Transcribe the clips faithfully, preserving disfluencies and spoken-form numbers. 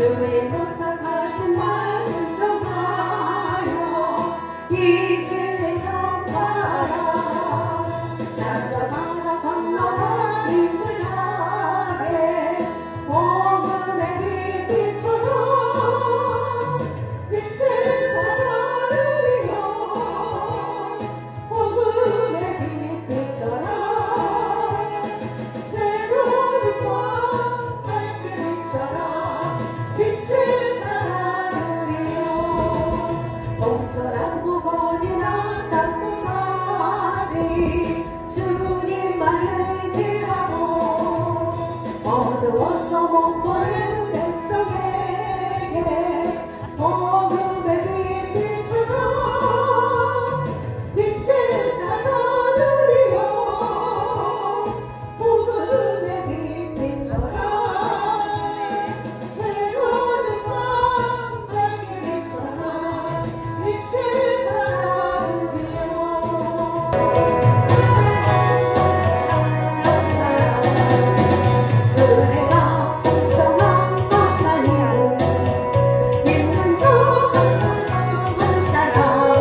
주의 부탁하신 말씀 전하여 이 진리 전하라. 산과 바다 건너가 이들 향해 복음의 빛처럼 빛을 사자르리여. 복음의 빛처럼 새로운 빛과 밝은 빛처럼 빛을 사자르리여. 동서랑 북원이나 땅끝까지 주님만 의지하고 어두워서 못 보는 백성에게 복음의 빛처럼 빛을 사자르리여. 복음의 빛처럼 새로운 빛과 밝은 빛처럼 빛을 사자르리여. 은혜가 풍성한 하나님을 믿는 저 한 사람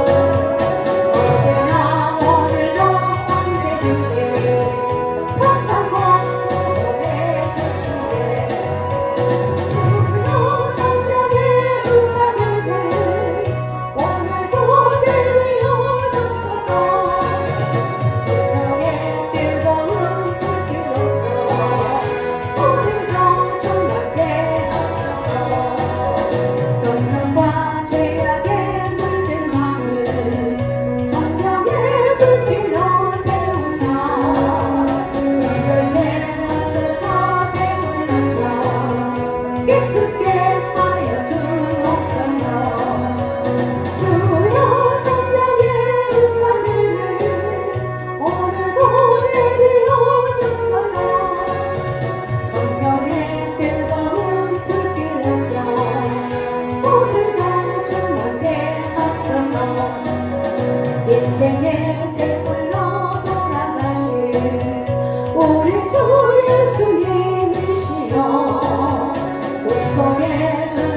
어제나 오늘도 언제든지 포착과 보내주시네. 주여 성령의 은사들을 오늘도 내려 주소서. 성령의 뜨거운 불길로서 오늘도 충만케 하소서. 정욕과 죄악에 물든 마음을 성령의 불길로 태우사 정결케 하소서. 태우소서. 깨끗게 하여 주옵소서. 주여 성령의 은사들을 오늘도 내려 주소서. 성령의 뜨거운 불길로서 오늘도 충만케 하소서. 인생의 제물로 돌아가신 우리 주 예수님이시여 옷 속에